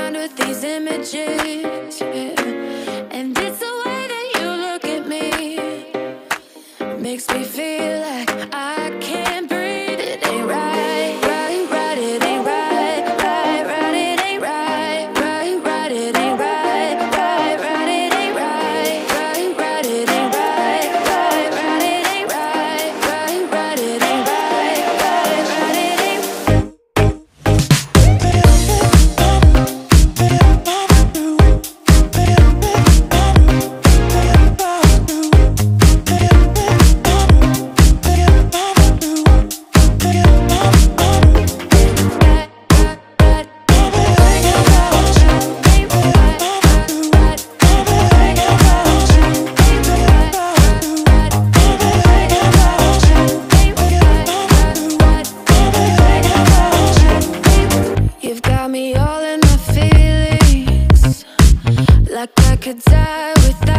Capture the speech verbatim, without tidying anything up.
mind with these images, yeah. And it's the way that you look at me, makes me feel like I can't breathe. It ain't right, right, right, it ain't right, right, right, it ain't right, right, right, it ain't right, right, right, it ain't right, right, right, it ain't right, right, right, it ain't right, right, right, it ain't right, right, right, it ain't. You've got me all in my feelings, like I could die without